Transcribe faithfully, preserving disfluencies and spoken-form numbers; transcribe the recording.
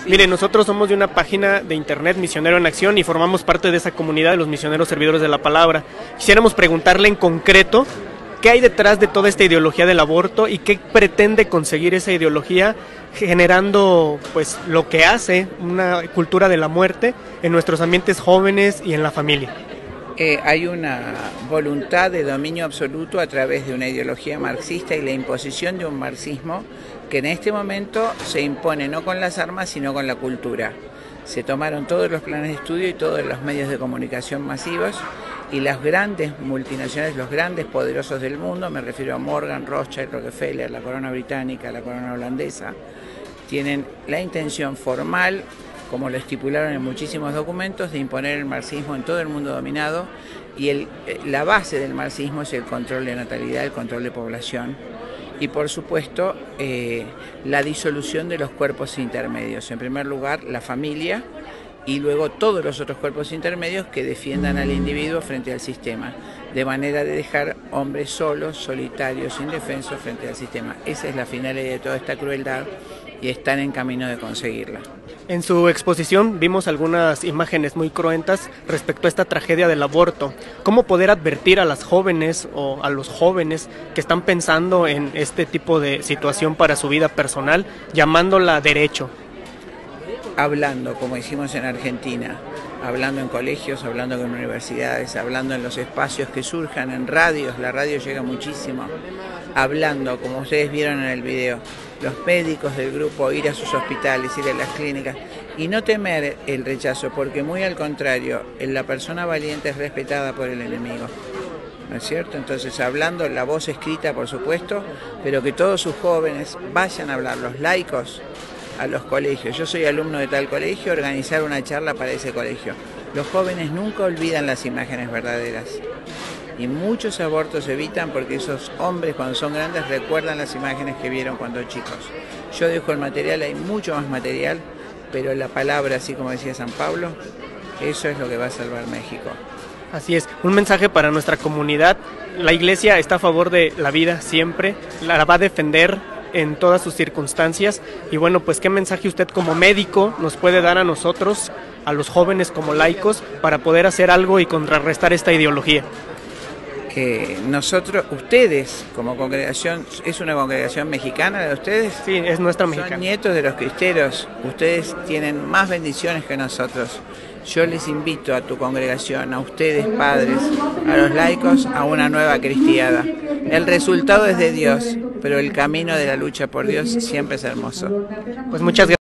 Mire, nosotros somos de una página de internet, Misionero en Acción, y formamos parte de esa comunidad de los misioneros servidores de la palabra. Quisiéramos preguntarle en concreto qué hay detrás de toda esta ideología del aborto y qué pretende conseguir esa ideología generando pues lo que hace una cultura de la muerte en nuestros ambientes jóvenes y en la familia. Eh, hay una voluntad de dominio absoluto a través de una ideología marxista y la imposición de un marxismo que en este momento se impone no con las armas sino con la cultura. Se tomaron todos los planes de estudio y todos los medios de comunicación masivos y las grandes multinacionales, los grandes poderosos del mundo, me refiero a Morgan, Rothschild, Rockefeller, la corona británica, la corona holandesa, tienen la intención formal, como lo estipularon en muchísimos documentos, de imponer el marxismo en todo el mundo dominado, y el, la base del marxismo es el control de natalidad, el control de población, y por supuesto eh, la disolución de los cuerpos intermedios. En primer lugar, la familia, y luego todos los otros cuerpos intermedios que defiendan al individuo frente al sistema, de manera de dejar hombres solos, solitarios, indefensos frente al sistema. Esa es la finalidad de toda esta crueldad y están en camino de conseguirla. En su exposición vimos algunas imágenes muy cruentas respecto a esta tragedia del aborto. ¿Cómo poder advertir a las jóvenes o a los jóvenes que están pensando en este tipo de situación para su vida personal, llamándola derecho? Hablando, como hicimos en Argentina, hablando en colegios, hablando en universidades, hablando en los espacios que surjan, en radios, la radio llega muchísimo, hablando, como ustedes vieron en el video, los médicos del grupo, ir a sus hospitales, ir a las clínicas, y no temer el rechazo, porque muy al contrario, la persona valiente es respetada por el enemigo, ¿no es cierto? Entonces, hablando, la voz escrita, por supuesto, pero que todos sus jóvenes vayan a hablar, los laicos, a los colegios. Yo soy alumno de tal colegio, organizar una charla para ese colegio. Los jóvenes nunca olvidan las imágenes verdaderas. Y muchos abortos se evitan porque esos hombres cuando son grandes recuerdan las imágenes que vieron cuando chicos. Yo dejo el material, hay mucho más material, pero la palabra, así como decía San Pablo, eso es lo que va a salvar México. Así es, un mensaje para nuestra comunidad. La Iglesia está a favor de la vida siempre, la va a defender en todas sus circunstancias, y bueno, pues qué mensaje usted como médico nos puede dar a nosotros, a los jóvenes como laicos, para poder hacer algo y contrarrestar esta ideología. Que nosotros, ustedes como congregación, ¿es una congregación mexicana de ustedes? Sí, es nuestra mexicana. Son nietos de los cristeros, ustedes tienen más bendiciones que nosotros. Yo les invito a tu congregación, a ustedes padres, a los laicos, a una nueva cristiada. El resultado es de Dios, pero el camino de la lucha por Dios siempre es hermoso. Pues muchas gracias.